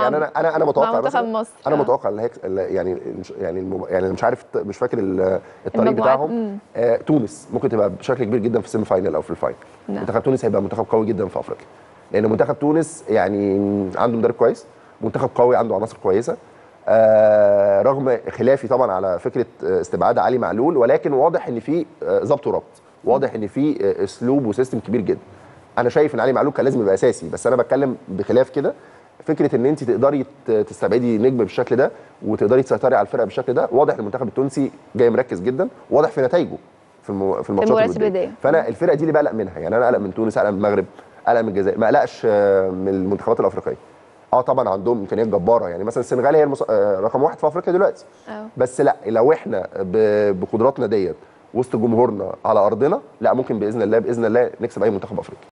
يعني انا متوقع منتخب مصر. انا متوقع يعني يعني مش عارف، مش فاكر الطريق بتاعهم. تونس ممكن تبقى بشكل كبير جدا في السيمي فاينل او في الفاينل. منتخب تونس هيبقى منتخب قوي جدا في افريقيا، لان منتخب تونس يعني عنده مدرب كويس، منتخب قوي عنده عناصر كويسه، رغم خلافي طبعا على فكره استبعاد علي معلول، ولكن واضح ان في ضبط وربط، واضح ان في اسلوب وسيستم كبير جدا. انا شايف ان علي معلول كان لازم يبقى اساسي، بس انا بتكلم بخلاف كده، فكره ان انت تقدري تستبعدي نجم بالشكل ده وتقدري تسيطري على الفرقه بالشكل ده، واضح ان المنتخب التونسي جاي مركز جدا، واضح في نتائجه في الماتشات الوديه. فانا الفرقه دي اللي بقلق منها، يعني انا قلق من تونس، قلق من المغرب، قلق من الجزائر، ما قلقش من المنتخبات الافريقيه. طبعا عندهم امكانيات جباره، يعني مثلا السنغال هي رقم 1 في افريقيا دلوقتي. بس لا، لو احنا بقدراتنا ديت وسط جمهورنا على ارضنا، لا ممكن باذن الله باذن الله نكسب اي منتخب افريقي.